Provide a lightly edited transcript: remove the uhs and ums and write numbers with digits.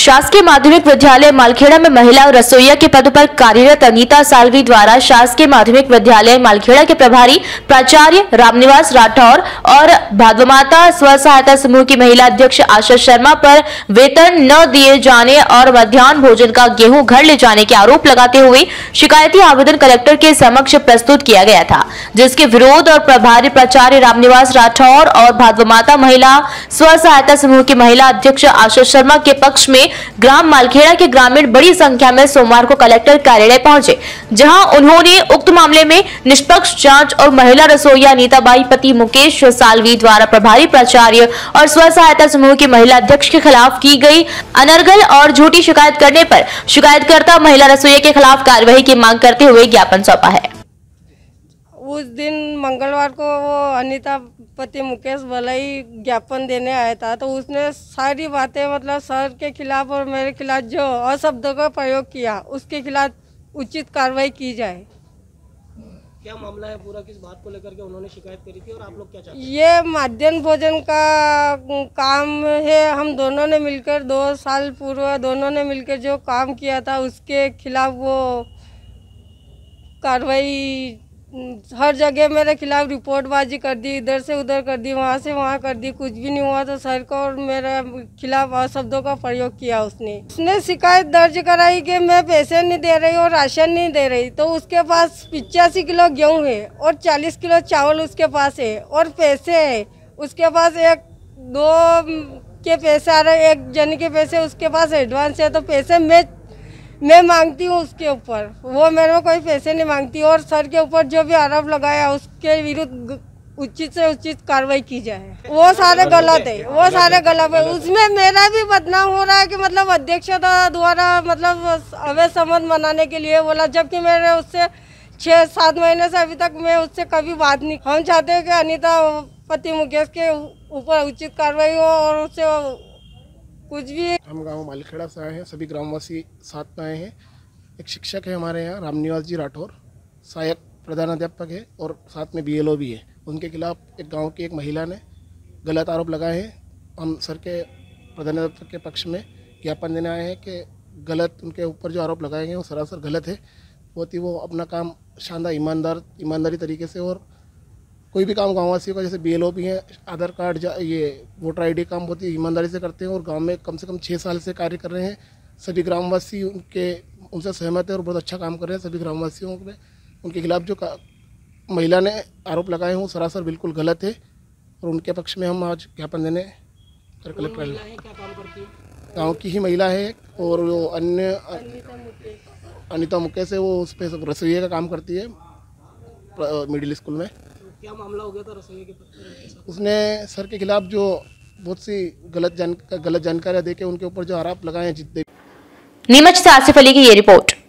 शासकीय माध्यमिक विद्यालय मालखेड़ा में महिला रसोइया के पद पर कार्यरत अनीता सालवी द्वारा शासकीय माध्यमिक विद्यालय मालखेड़ा के प्रभारी प्राचार्य रामनिवास राठौर और भाद्वमाता स्व सहायता समूह की महिला अध्यक्ष आशा शर्मा पर वेतन न दिए जाने और मध्याह्न भोजन का गेहूं घर ले जाने के आरोप लगाते हुए शिकायती आवेदन कलेक्टर के समक्ष प्रस्तुत किया गया था, जिसके विरोध और प्रभारी प्राचार्य रामनिवास राठौर और भाद्वमाता महिला स्व सहायता समूह की महिला अध्यक्ष आशा शर्मा के पक्ष में ग्राम मालखेड़ा के ग्रामीण बड़ी संख्या में सोमवार को कलेक्टर कार्यालय पहुंचे, जहां उन्होंने उक्त मामले में निष्पक्ष जांच और महिला रसोइया अनीताबाई पति मुकेश सालवी द्वारा प्रभारी प्राचार्य और स्व सहायता समूह की महिला अध्यक्ष के खिलाफ की गई अनर्गल और झूठी शिकायत करने पर शिकायतकर्ता महिला रसोइया के खिलाफ कार्रवाई की मांग करते हुए ज्ञापन सौंपा है। उस दिन मंगलवार को वो अनीता पति मुकेश भलाई ज्ञापन देने आया था, तो उसने सारी बातें मतलब सर के खिलाफ और मेरे खिलाफ जो अशब्दों का प्रयोग किया उसके खिलाफ उचित कार्रवाई की जाए। क्या मामला है पूरा, किस बात को लेकर के उन्होंने शिकायत करी थी और आप लोग क्या चाहते हैं? ये मध्याह्न भोजन का काम है। हम दोनों ने मिलकर 2 साल पूर्व दोनों ने मिलकर जो काम किया था उसके खिलाफ वो कार्रवाई हर जगह मेरे खिलाफ रिपोर्टबाजी कर दी, इधर से उधर कर दी, वहाँ से वहाँ कर दी, कुछ भी नहीं हुआ तो सर को और मेरे खिलाफ अशब्दों का प्रयोग किया। उसने शिकायत दर्ज कराई कि मैं पैसे नहीं दे रही और राशन नहीं दे रही, तो उसके पास 85 किलो गेहूँ है और 40 किलो चावल उसके पास है और पैसे है उसके पास, 1-2 के पैसे आ रहे, एक जन के पैसे उसके पास एडवांस है, तो पैसे मैं मांगती हूँ उसके ऊपर, वो मेरे को कोई पैसे नहीं मांगती। और सर के ऊपर जो भी आरोप लगाया उसके विरुद्ध उचित से उचित कार्रवाई की जाए। वो सारे गलत है, वो सारे गलत है। उसमें मेरा भी बदनाम हो रहा है कि मतलब अध्यक्षता द्वारा मतलब अवैध संबंध मनाने के लिए बोला, जबकि मेरे उससे 6-7 महीने से अभी तक मैं उससे कभी बात नहीं। हम चाहते हैं कि अनीता पति मुकेश के ऊपर उचित कार्रवाई हो और उससे कुछ भी। हम गांव मालखेड़ा से आए हैं, सभी ग्रामवासी साथ में आए हैं। एक शिक्षक है हमारे यहाँ रामनिवास जी राठौर, सहायक प्रधानाध्यापक है और साथ में BLO भी है। उनके खिलाफ एक गांव की एक महिला ने गलत आरोप लगाए हैं। हम सर के प्रधानाध्यापक के पक्ष में ज्ञापन देने आए हैं कि गलत उनके ऊपर जो आरोप लगाए गए हैं वो सरासर गलत है। वो अपना काम शानदार ईमानदारी तरीके से और कोई भी काम गाँववासियों का, जैसे BLO भी हैं, आधार कार्ड ये वोटर ID काम बहुत ही ईमानदारी से करते हैं और गांव में कम से कम 6 साल से कार्य कर रहे हैं। सभी ग्रामवासी उनसे सहमत है और बहुत अच्छा काम कर रहे हैं। सभी ग्रामवासियों में उनके खिलाफ जो महिला ने आरोप लगाए हैं वो सरासर बिल्कुल गलत है और उनके पक्ष में हम आज ज्ञापन देने कलेक्टर गाँव की ही महिला है और वो अन्य अनीता मुकेश है, वो उस पर रसोइया का काम करती है मिडिल स्कूल में। क्या मामला हो गया था रसोइया के पक्ष? उसने सर के खिलाफ जो बहुत सी गलत जानकारियां देके उनके ऊपर जो आरोप लगाए हैं। नीमच से आसिफ अली की ये रिपोर्ट।